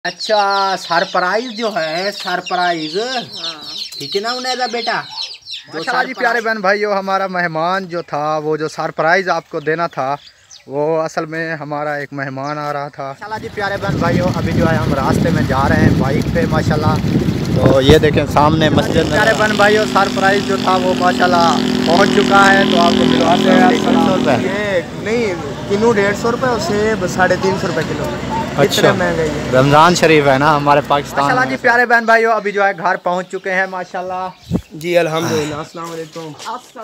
अच्छा सरप्राइज जो है सरप्राइज। हाँ। ठीक है ना उन्हें बेटा। माशाल्लाह जी प्यारे बहन भाइयों, हमारा मेहमान जो था वो जो सरप्राइज़ आपको देना था वो असल में हमारा एक मेहमान आ रहा था। माशाल्लाह जी प्यारे बहन भाइयों, अभी जो है हम रास्ते में जा रहे हैं बाइक पे माशाल्लाह। तो ये देखें सामने मस्जिद। प्यारे बहन भाइयों, सरप्राइज़ जो था वो माशाल्लाह पहुंच चुका है। तो आपको मिलवाते हैं 150 रुपये नहीं किलो 150 रुपये और सेब 350 रुपये किलो। अच्छा महंगाई है। रमज़ान शरीफ है ना हमारे पाकिस्तान। माशाल्लाह जी जी प्यारे बहन भाइयों, अभी जो है घर पहुंच चुके हैं माशाल्लाह जी अल्हम्दुलिल्लाह। अस्सलाम वालेकुम।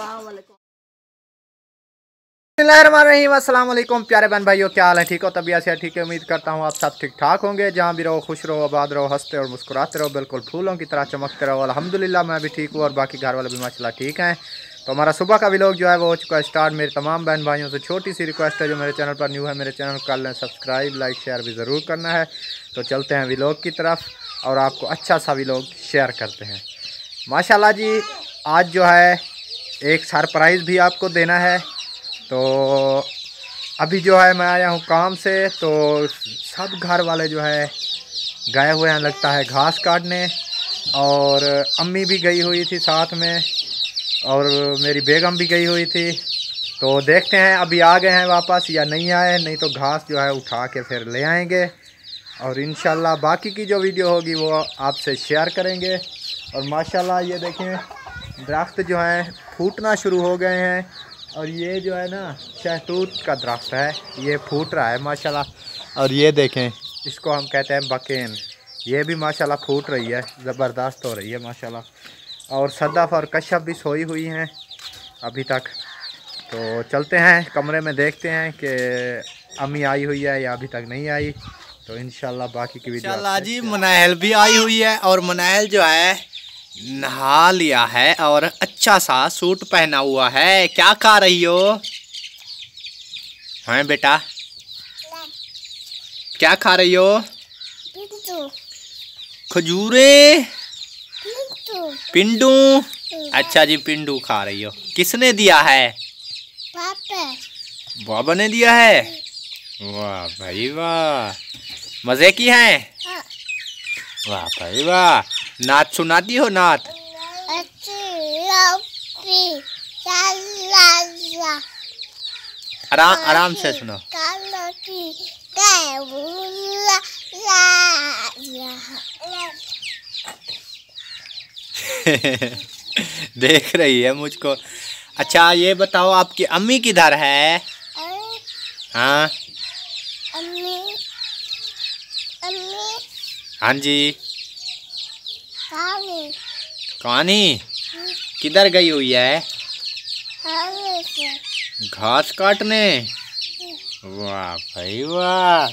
अस्सलाम वालेकुम प्यारे बहन भाइयों, क्या हाल है? ठीक हो? तबीयत से ठीक है? उम्मीद करता हूँ आप सब ठीक ठाक होंगे। जहाँ भी रहो खुश रहो, आबाद रहो, हंसते और मुस्कुराते रहो, बिल्कुल फूलों की तरह चमकते रहो। अल्हम्दुलिल्लाह मैं भी ठीक हूँ और बाकी घर वाले भी माशाल्लाह ठीक हैं। तो हमारा सुबह का व्लॉग जो है वो हो चुका है स्टार्ट। मेरे तमाम बहन भाइयों से छोटी सी रिक्वेस्ट है, जो मेरे चैनल पर न्यू है मेरे चैनल कर लें सब्सक्राइब, लाइक शेयर भी ज़रूर करना है। तो चलते हैं व्लॉग की तरफ और आपको अच्छा सा व्लॉग शेयर करते हैं। माशाल्लाह जी आज जो है एक सरप्राइज़ भी आपको देना है। तो अभी जो है मैं आया हूँ काम से, तो सब घर वाले जो है गए हुए हैं लगता है घास काटने, और अम्मी भी गई हुई थी साथ में और मेरी बेगम भी गई हुई थी। तो देखते हैं अभी आ गए हैं वापस या नहीं आए, नहीं तो घास जो है उठा के फिर ले आएंगे और इंशाल्लाह बाकी की जो वीडियो होगी वो आपसे शेयर करेंगे। और माशाल्लाह ये देखें दरख्त जो हैं फूटना शुरू हो गए हैं, और ये जो है ना शहतूत का दरख्त है, ये फूट रहा है माशाल्लाह। और ये देखें इसको हम कहते हैं बकेन, ये भी माशाल्लाह फूट रही है, ज़बरदस्त हो रही है माशाल्लाह। और सदफ़ और कश्यप भी सोई हुई हैं अभी तक। तो चलते हैं कमरे में, देखते हैं कि अम्मी आई हुई है या अभी तक नहीं आई। तो इंशाल्लाह बाकी की वीडियो इंशाल्लाह जी मनाहल भी आई हुई है, और मनाहल जो है नहा लिया है और अच्छा सा सूट पहना हुआ है। क्या खा रही हो? हैं बेटा क्या खा रही हो? खजूरे पिंडू। अच्छा जी पिंडू खा रही हो। किसने दिया है? बाबा ने दिया है। वाह भाई वाह, मजे की है। वाह भाई वाह, नात सुनाती हो? नात आराम आराम से सुनो। देख रही है मुझको। अच्छा ये बताओ आपकी अम्मी किधर है? हाँ हाँ जी। कहानी किधर गई हुई है? घास काटने। वाह भाई वाह।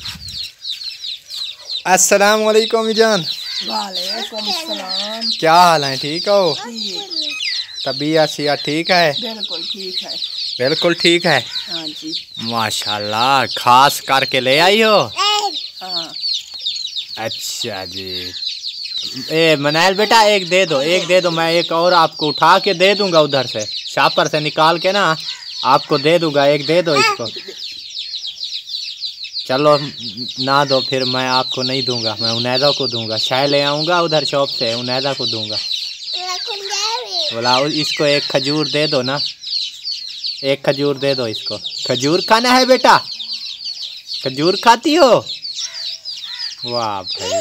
अस्सलाम वालेकुम जान। वालेकुम सलाम। क्या हाल है? ठीक हो? तबीयत सिया ठीक है? बिल्कुल ठीक है। बिल्कुल ठीक है। हाँ जी। माशाल्लाह खास करके ले आई हो? हाँ। अच्छा जी। ए मनाइल बेटा एक दे दो, एक दे दो, मैं एक और आपको उठा के दे दूंगा उधर से, शापर से निकाल के ना आपको दे दूंगा। एक दे दो इसको। चलो ना दो फिर मैं आपको नहीं दूंगा, मैं उनैदा को दूंगा। शाय ले आऊँगा उधर शॉप से, उनैदा को दूंगा। बोला इसको एक खजूर दे दो ना, एक खजूर दे दो इसको। खजूर खाना है बेटा? खजूर खाती हो? वाह भाई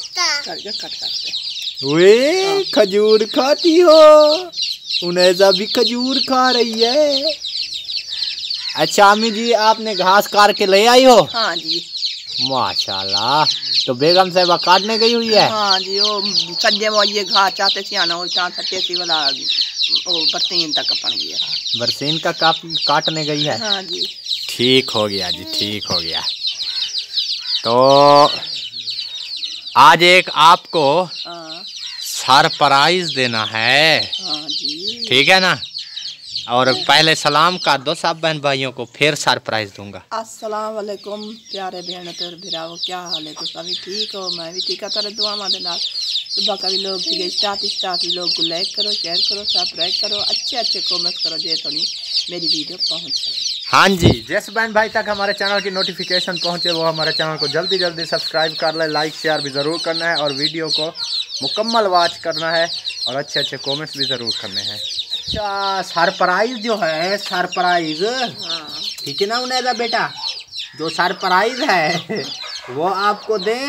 वे खजूर खाती हो? उनैजा भी खजूर खा रही है। अच्छा अम्मी जी आपने घास काट के ले आई हो? हाँ जी। माशाल्लाह। तो बेगम साहिबा काटने गई हुई है? हाँ जी। वो कज्जे वो ये घास चाहते सी आना हो चाहते तेसी वाला वो बरसीन तक अपन गया। बरसीन का काटने गई है? हाँ जी। ठीक हो गया जी, ठीक हो गया। तो आज एक आपको सरप्राइज देना है। हाँ जी। ठीक है ना? और पहले सलाम कर दो सब बहन भाइयों को, फिर सरप्राइज दूंगा। अस्सलाम वालेकुम प्यारे बहन तेरे भिरावो, क्या हाल है? तो सभी ठीक हो? मैं भी ठीक है। तेरे दुआ मादे नाल सुबह का भी लोग ठीक है। स्टार्ट लोग को लाइक करो, शेयर करो, सब्सक्राइब करो, अच्छे अच्छे कमेंट करो, जे तो नहीं मेरी वीडियो पहुँच। हाँ जी, जिस बहन भाई तक हमारे चैनल की नोटिफिकेशन पहुँचे वो हमारे चैनल को जल्दी जल्दी सब्सक्राइब कर ले, लाइक शेयर भी ज़रूर करना है और वीडियो को मुकम्मल वॉच करना है और अच्छे अच्छे कमेंट्स भी ज़रूर करने हैं। अच्छा, सरप्राइज जो है, सरप्राइज ठीक है ना उन्हें बेटा, जो सरप्राइज है वो आपको दें।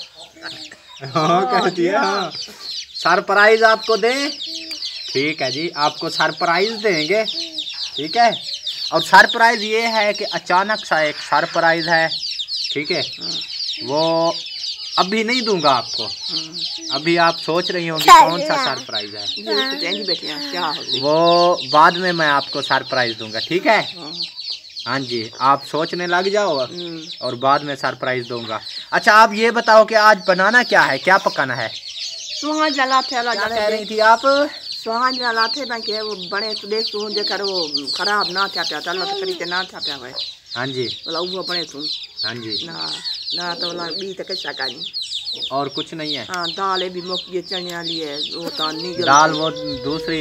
हाँ कहती है, हाँ सरप्राइज आपको दें। ठीक है जी, आपको सरप्राइज देंगे, ठीक है। और सरप्राइज ये है कि अचानक सा एक सरप्राइज है, ठीक है। वो अभी नहीं दूंगा आपको, अभी आप सोच रही होंगी कौन सा सरप्राइज है, वो बाद में मैं आपको सरप्राइज दूंगा, ठीक है। हाँ जी, आप सोचने लग जाओ और बाद में सरप्राइज दूंगा। अच्छा, आप ये बताओ कि आज बनाना क्या है, क्या पकाना है? सुहा जला थे, क्या कह रही थी आप? सुहा जला थे मैं के वो बने तो देख तू जेकर वो खराब ना था प्या, अल्लाह तो करी के ना था प्या। हाँ जी, बोला वो बने तू। हाँ जी, ना तो बोला बी तक कैसा और कुछ नहीं है। हाँ, दाल भी मुक्की चने वाली है, वो तानी दाल वो दूसरी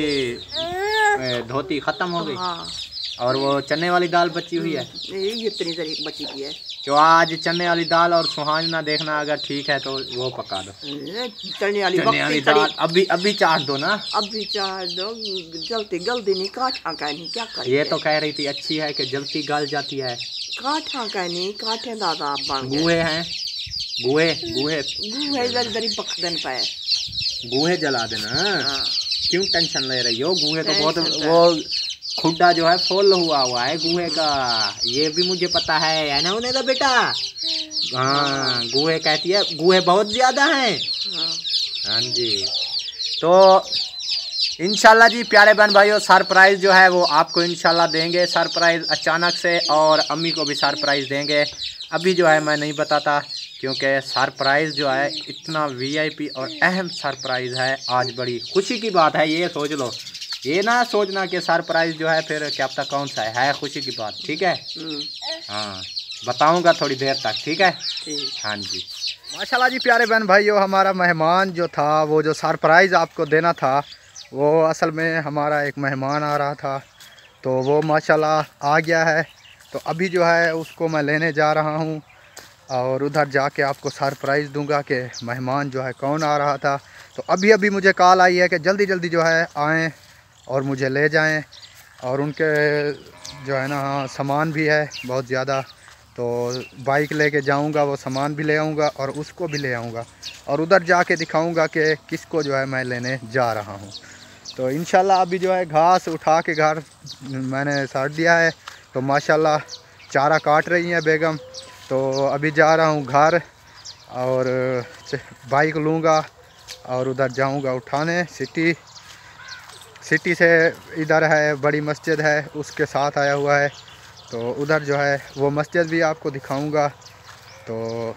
धोती खत्म हो गई। हाँ, और वो चने वाली दाल बची हुई है, ये इतनी जरी बची हुई है। तो आज चने वाली दाल और सुहाजना देखना, अगर ठीक है तो वो पका दो। चने वाली दाल अभी चाट दो ना, अभी चाट दो, जल्दी जल्दी नहीं काटा का नहीं, क्या करें। ये तो कह रही थी अच्छी है कि जल्दी गल जाती है। काटा का नहीं, काटे दादा गुहे हैं, गुहे गुहे गुहे जरी पकड़न पाए, गुहे जला देना। क्यों टेंशन ले रही हो? गुहे तो बहुत, वो खुड्डा जो है फुल हुआ है गुहे का, ये भी मुझे पता है ना उन्हें तो बेटा। हाँ, गुहे कहती है, गुहे बहुत ज़्यादा हैं। हाँ जी, तो इंशाल्लाह जी प्यारे बहन भाइयों, सरप्राइज़ जो है वो आपको इंशाल्लाह देंगे, सरप्राइज़ अचानक से, और अम्मी को भी सरप्राइज़ देंगे। अभी जो है मैं नहीं बताता, क्योंकि सरप्राइज़ जो है इतना वीआईपी और अहम सरप्राइज़ है। आज बड़ी खुशी की बात है, ये सोच लो, ये ना सोचना कि सरप्राइज़ जो है फिर क्या पता कौन सा है खुशी की बात, ठीक है। हाँ, बताऊंगा थोड़ी देर तक, ठीक है। हाँ जी, माशाल्लाह जी प्यारे बहन भाइयों, हमारा मेहमान जो था, वो जो सरप्राइज़ आपको देना था, वो असल में हमारा एक मेहमान आ रहा था, तो वो माशाल्लाह आ गया है। तो अभी जो है उसको मैं लेने जा रहा हूँ और उधर जाके आपको सरप्राइज़ दूंगा कि मेहमान जो है कौन आ रहा था। तो अभी अभी मुझे कॉल आई है कि जल्दी जल्दी जो है आएँ और मुझे ले जाएं, और उनके जो है ना सामान भी है बहुत ज़्यादा, तो बाइक लेके जाऊंगा, वो सामान भी ले आऊँगा और उसको भी ले आऊँगा और उधर जाके दिखाऊंगा कि किसको जो है मैं लेने जा रहा हूँ। तो इंशाल्लाह अभी जो है घास उठा के घर मैंने साट दिया है, तो माशाल्लाह चारा काट रही हैं बेगम। तो अभी जा रहा हूँ घर और बाइक लूँगा और उधर जाऊँगा उठाने। सिटी से इधर है बड़ी मस्जिद है, उसके साथ आया हुआ है, तो उधर जो है वो मस्जिद भी आपको दिखाऊंगा, तो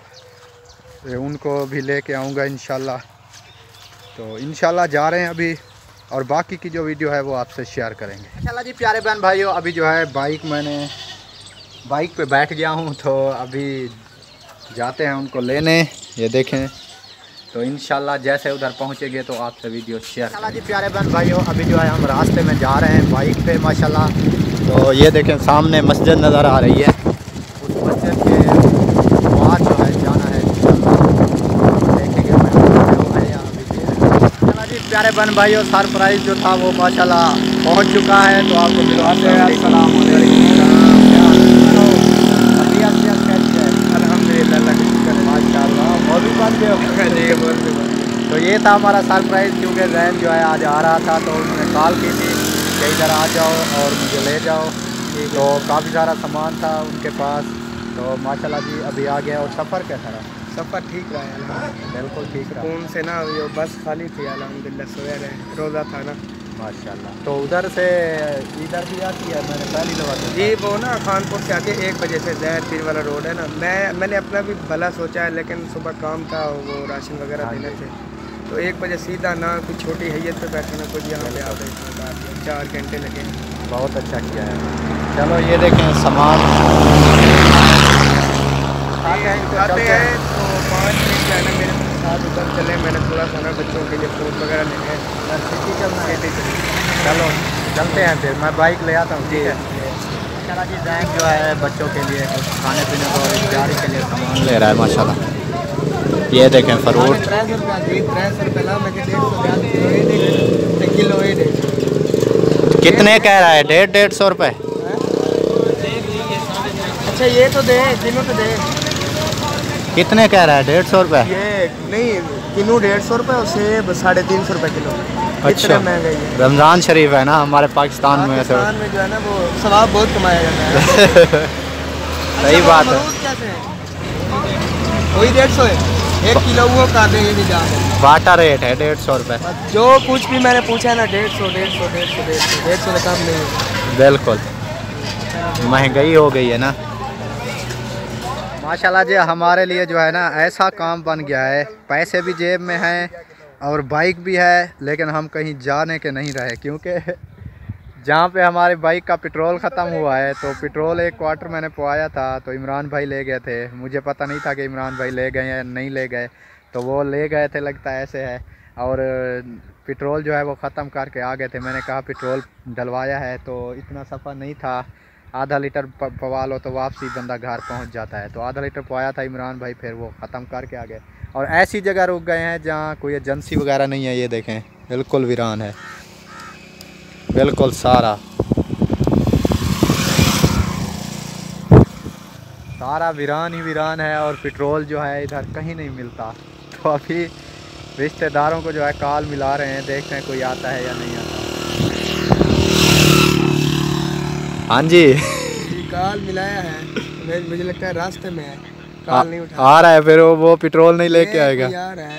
उनको भी लेके आऊँगा इंशाल्लाह। तो इंशाल्लाह जा रहे हैं अभी, और बाकी की जो वीडियो है वो आपसे शेयर करेंगे इंशाल्लाह जी। प्यारे बहन भाइयों, अभी जो है मैंने बाइक पे बैठ गया हूँ, तो अभी जाते हैं उनको लेने। ये देखें, तो इंशाल्लाह जैसे उधर पहुँचेंगे तो आपसे वीडियो शेयर इंशाल्लाह जी। प्यारे बहन भाइयों, अभी जो है हम रास्ते में जा रहे हैं बाइक पे माशाल्लाह। तो ये देखें सामने मस्जिद नज़र आ रही है, उस मस्जिद के बाद जो है जाना है इंशाल्लाह, देखेंगे है या इंशाल्लाह जी। प्यारे बहन भाइयों, सरप्राइज़ जो था वो माशाल्लाह पहुँच चुका है, तो आपको मिलवाते हैं। अस्सलाम वालेकुम, तो ये था हमारा सरप्राइज़, क्योंकि जैन जो है आज आ रहा था, तो उन्होंने कॉल की थी कि इधर आ जाओ और मुझे ले जाओ। तो काफ़ी सारा सामान था उनके पास, तो माशाल्लाह जी अभी आ गया। और सफ़र कैसा रहा? सफ़र ठीक रहा है, बिल्कुल ठीक रहा। सुकून से ना, ये बस खाली थी अल्हम्दुलिल्लाह, सोया रहे, रोज़ा था ना माशाल्लाह। तो उधर से इधर भी आती है? मैंने पहली दफ़ा जी, वो ना खानपुर से आके 1 बजे से जहर पीर वाला रोड है ना। मैंने अपना भी भला सोचा है, लेकिन सुबह काम था, वो राशन वगैरह देने थे, तो 1 बजे सीधा ना कुछ छोटी हैयत पे बैठे ना कुछ यहाँ पे आ गए, 4 घंटे लगे। बहुत अच्छा किया है। चलो ये देखें सामान आते हैं, तो 5 मिनट जाना मेरे साथ उधर चले। मैंने थोड़ा सा ना बच्चों के लिए फ्रूट वगैरह लेने हैं। सिटी चलना है? चलो चलते हैं, फिर मैं बाइक ले आता हूँ, ठीक है। माशाल्लाह जी जैन जो है बच्चों के लिए कुछ खाने पीने को तैयारी के लिए सामान ले रहा है माशाल्लाह। ये देखें फ्रूट 300 रुपये ला मैं 150 किलो कितने कह रहा है? 150 रुपये। अच्छा ये तो दे तीनों तो दे। कितने कह रहा है? 150 रुपये। ये नहीं किलो 150 रुपये और सेब 350 रुपये किलो। अच्छा महंगाई है। रमज़ान शरीफ है ना हमारे पाकिस्तान में, तो पाकिस्तान में जो है ना वो सवाब बहुत कमाया जाता है। सही बात है। वही 150 है 1 किलो वो का दे ये जान बाटा रेट है 150 रुपये। जो कुछ भी मैंने पूछा है ना 150 से कम नहीं है। बिल्कुल महंगाई हो गई है ना माशाल्लाह जी। हमारे लिए जो है ना ऐसा काम बन गया है, पैसे भी जेब में हैं और बाइक भी है, लेकिन हम कहीं जाने के नहीं रहे क्योंकि जहाँ पे हमारे बाइक का पेट्रोल ख़त्म हुआ है तो पेट्रोल 1 क्वार्टर मैंने पवाया था तो इमरान भाई ले गए थे। मुझे पता नहीं था कि इमरान भाई ले गए या नहीं ले गए, तो वो ले गए थे लगता है ऐसे है। और पेट्रोल जो है वो ख़त्म करके आ गए थे। मैंने कहा पेट्रोल डलवाया है तो इतना सफ़र नहीं था, आधा लीटर पवा लो तो वापसी बंदा घर पहुंच जाता है। तो आधा लीटर पवाया था इमरान भाई, फिर वो ख़त्म करके आ गए और ऐसी जगह रुक गए हैं जहाँ कोई एजेंसी वगैरह नहीं है। ये देखें बिल्कुल वीरान है, बिल्कुल सारा वीरान ही वीरान है और पेट्रोल जो है इधर कहीं नहीं मिलता। तो अभी रिश्तेदारों को जो है कॉल मिला रहे हैं, देखते हैं कोई आता है या नहीं आता। हाँ जी कॉल मिलाया है, मुझे लगता है रास्ते में है, कॉल नहीं उठा आ रहा है, फिर वो पेट्रोल नहीं लेके आएगा। यार है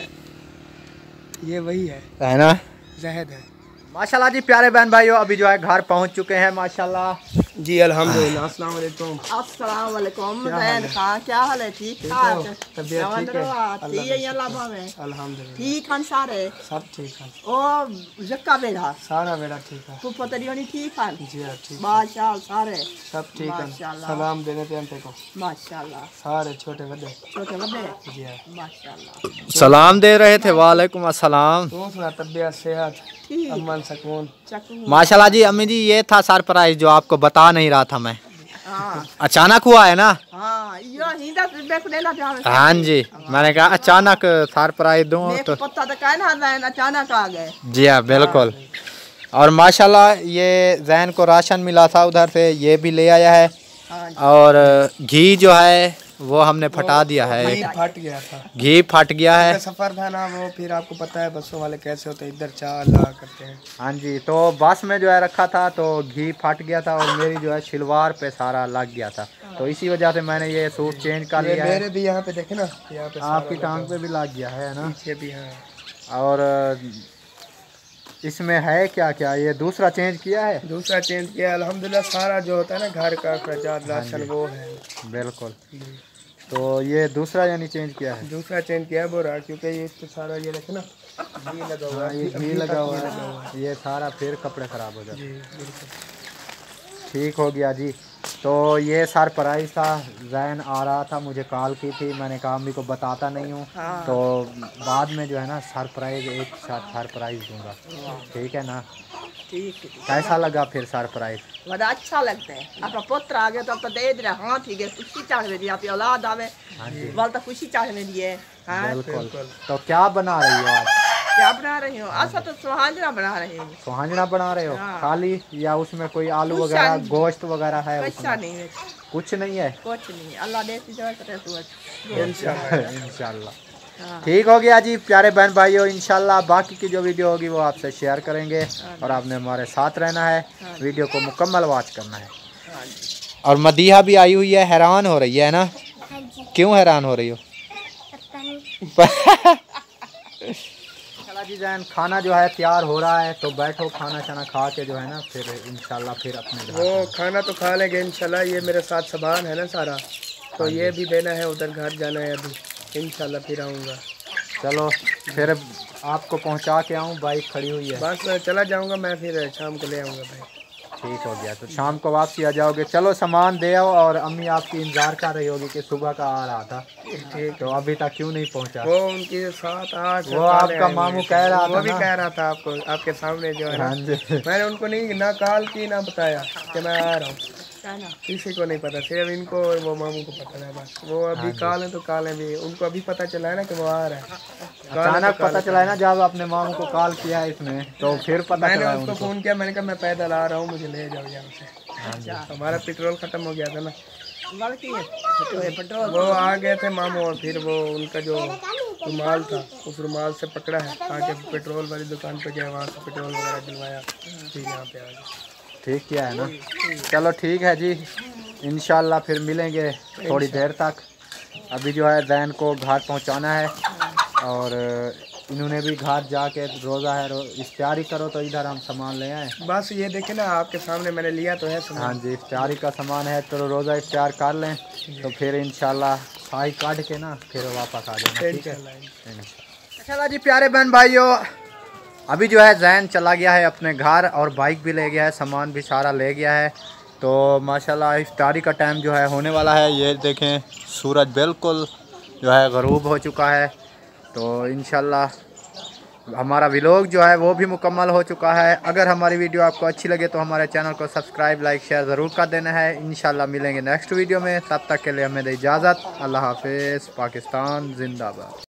ये वही है ना, जहद है। माशाल्लाह जी। प्यारे बहन भाइयों अभी जो है घर पहुंच चुके हैं माशाल्लाह जी अल्हम्दुलिल्लाह। अस्सलाम वालेकुम। अस्सलाम वालेकुम ज़ैन खां, क्या हाल है? ठीक ठाक? तबीयत ठीक है? अल्हम्दुलिल्लाह ठीक हैं सारे? सब ठीक है। ओ जक्का बेड़ा सारा बेड़ा ठीक है। पुप्पा तेरी होनी ठीक है? जी हाँ ठीक। माशाल्लाह सारे सब ठीक है। सलाम देने पे अंते को माशाल्लाह सारे छोटे बड़े जी हाँ माशाल्लाह सलाम दे रहे थे। वालेकुम अस्सलाम। तू सुना तबीयत सेहत अमन सुकून? माशाल्लाह जी। अम्मी जी ये था सरप्राइज जो आपको बता नहीं रहा था मैं। हाँ अचानक हुआ है ना। हाँ हाँ जी, मैंने कहा अचानक सरप्राइज दूँ तो पता तो कहना ज़ैन अचानक आ गए। जी हाँ बिल्कुल। और माशाल्लाह ये जैन को राशन मिला था उधर से, ये भी ले आया है। और घी जो है वो हमने फटा दिया है, घी फट गया था। घी फट गया है। सफर था ना वो, फिर आपको पता है बसों वाले कैसे होते हैं, इधर चार ला करते हैं। हाँ जी, तो बस में जो है रखा था तो घी फट गया था और मेरी जो है शलवार पे सारा लग गया था, तो इसी वजह से मैंने ये सूट चेंज कर लिया है। मेरे भी यहाँ पे देखे ना, यहाँ पे आपकी टांग पे भी लग गया है ना, पीछे भी। हाँ और इसमें है क्या क्या, ये दूसरा चेंज किया है? दूसरा चेंज किया अल्हम्दुलिल्लाह। सारा जो होता है ना घर का अखराजात राशन वो है। बिल्कुल। तो ये दूसरा यानी चेंज किया है? दूसरा चेंज किया है वो रहा, क्योंकि ये तो सारा ये देखे ना घी लगा हुआ है। ये घी लगा हुआ है, ये सारा फिर कपड़े ख़राब हो जाते। ठीक हो गया जी। तो ये सरप्राइज था, जैन आ रहा था, मुझे कॉल की थी, मैंने कहा अम्मी को बताता नहीं हूँ। हाँ। तो बाद में जो है ना सरप्राइज एक साथ सरप्राइज दूंगा, ठीक है ना? ठीक। कैसा लगा फिर सरप्राइज? बड़ा अच्छा लगता है। आपका पुत्र आ गया तो अब तो दे दे। हाँ ठीक है, खुशी चाहने दी, आपकी औलाद आवे वाल तो खुशी चाहने दिए। हाँ बिल्कुल। तो क्या बना रही हो आप? क्या बना रही हो? अच्छा तो सुहांजना बना रही हूँ। सुहांजना बना रहे हो? हाँ। खाली या उसमें कोई आलू वगैरह गोश्त वगैरह है? अच्छा नहीं है, कुछ नहीं है। कुछ नहीं, अल्लाह देती जो इंशाल्लाह। ठीक हो गया जी प्यारे बहन भाइयों, इंशाल्लाह बाकी की जो वीडियो होगी वो आपसे शेयर करेंगे और आपने हमारे साथ रहना है, वीडियो को मुकम्मल वॉच करना है। और मदीहा भी आई हुई है, हैरान हो रही है ना? क्यों हैरान हो रही हो? जी जैन खाना जो है तैयार हो रहा है, तो बैठो खाना शाना खा के जो है ना फिर इंशाल्लाह फिर अपने वो खाना तो खा लेंगे इंशाल्लाह। ये मेरे साथ सामान है ना सारा, तो ये भी देना है, उधर घर जाना है अभी, इंशाल्लाह फिर आऊँगा। चलो फिर आपको पहुंचा के आऊँ, बाइक खड़ी हुई है। बस मैं चला जाऊँगा, मैं फिर शाम को ले आऊँगा भाई। ठीक हो गया, तो शाम को वापसी आ जाओगे। चलो सामान दे आओ, और अम्मी आपकी इंतजार कर रही होगी कि सुबह का आ रहा था। ठीक, तो अभी तक क्यों नहीं पहुंचा? वो उनकी 7-8 वो आपका मामू कह रहा था, वो भी कह रहा था आपको, आपके सामने जो है। मैंने उनको नहीं ना कॉल की ना बताया कि मैं आ रहा हूँ। किसी को नहीं पता, सिर्फ इनको और वो मामू को पता है बस। वो अभी काल है तो काल है भी, उनको अभी पता चला है ना कि वो आ रहा है। अचानक पता चला है ना जब अपने मामू को कॉल किया है इसने, तो फिर पता मैंने चला उसको फ़ोन किया, मैंने कहा मैं पैदल आ रहा हूँ, मुझे ले जाओ यहाँ से। हमारा पेट्रोल ख़त्म हो गया था ना, वो आ गए थे मामू, और फिर वो उनका जो रुमाल था उस रुमाल से पकड़ा है, आके पेट्रोल वाली दुकान पे गया, वहाँ से पेट्रोल वगैरह दिलवाया, फिर यहाँ पे आ गया। ठीक किया है ना। चलो ठीक है जी, इंशाल्लाह फिर मिलेंगे थोड़ी देर तक। अभी जो है जैन को घर पहुंचाना है, और इन्होंने भी घर जाके रोज़ा है, इफ्तारी करो तो इधर हम सामान ले आए। बस ये देखे ना आपके सामने मैंने लिया तो है सामान। हाँ जी, इफ्तारी का सामान है, तो रोज़ा इफ्तार कर लें, तो फिर इंशाल्लाह साई काट के ना फिर वापस आ जाना। ठीक है चला जी प्यारे बहन भाइयों, अभी जो है जैन चला गया है अपने घर, और बाइक भी ले गया है, सामान भी सारा ले गया है। तो माशाल्लाह इफ्तारी का टाइम जो है होने वाला है। ये देखें सूरज बिल्कुल जो है गरूब हो चुका है। तो इंशाल्लाह हमारा व्लॉग जो है वो भी मुकम्मल हो चुका है। अगर हमारी वीडियो आपको अच्छी लगे तो हमारे चैनल को सब्सक्राइब, लाइक, शेयर ज़रूर कर देना है। इंशाल्लाह मिलेंगे नेक्स्ट वीडियो में, तब तक के लिए हमें दे इजाज़त। अल्लाह हाफिज़। पाकिस्तान जिंदाबाद।